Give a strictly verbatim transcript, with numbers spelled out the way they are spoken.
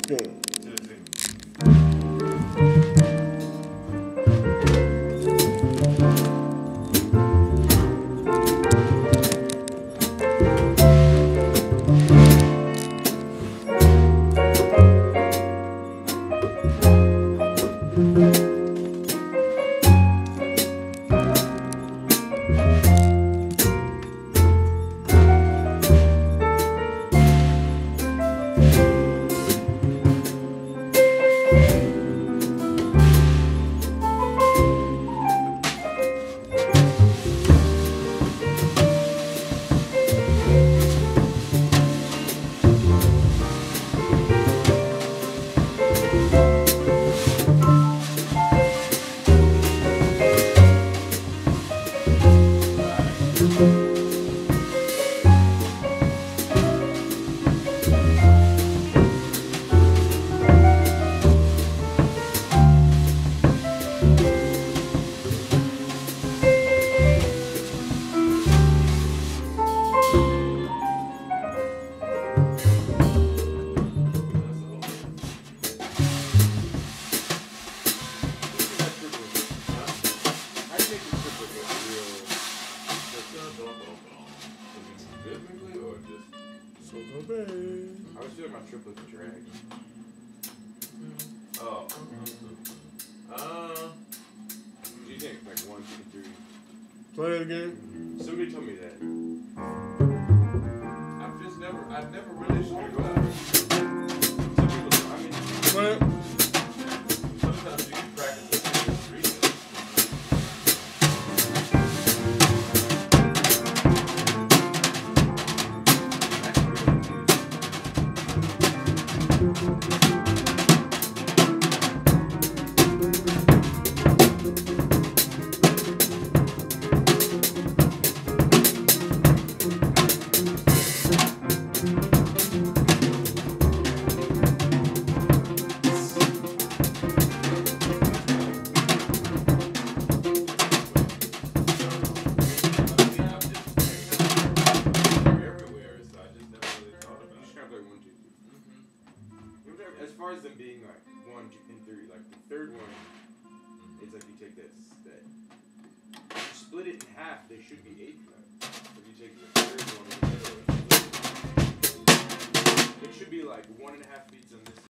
thing. I was doing my triplet drag. Oh. Uh, what do you think? Like one, two, three. Play it again. Somebody told me that. I've just never, I've never really scored well. Some people, I mean, Play it. sometimes you can practice with three. As far as them being like one, two, and three, like the third one, it's like you take this, that, you split it in half, they should be eight cut. If you take the third one in the middle, it should be like one and a half beats on this